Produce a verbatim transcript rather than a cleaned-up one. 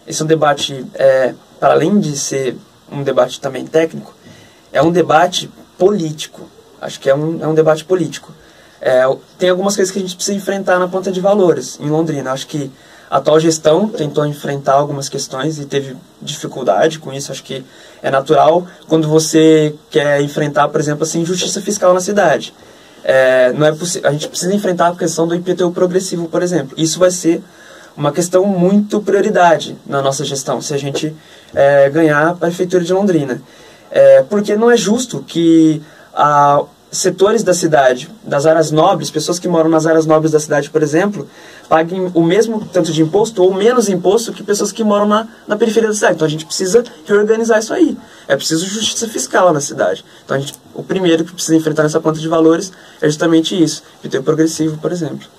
esse é um debate, é, para além de ser um debate também técnico, é um debate político. Acho que é um, é um debate político. É, tem algumas coisas que a gente precisa enfrentar na ponta de valores, em Londrina. Acho que a atual gestão tentou enfrentar algumas questões e teve dificuldade com isso. Acho que é natural quando você quer enfrentar, por exemplo, assim, injustiça fiscal na cidade. É, não é a gente precisa enfrentar a questão do I P T U progressivo, por exemplo. Isso vai ser uma questão muito prioridade na nossa gestão, se a gente é, ganhar a Prefeitura de Londrina. É, porque não é justo que a, setores da cidade, das áreas nobres, pessoas que moram nas áreas nobres da cidade, por exemplo, paguem o mesmo tanto de imposto ou menos imposto que pessoas que moram na, na periferia da cidade. Então a gente precisa reorganizar isso aí. É preciso justiça fiscal na cidade. Então a gente, o primeiro que precisa enfrentar nessa ponta de valores é justamente isso, I P T U progressivo, por exemplo.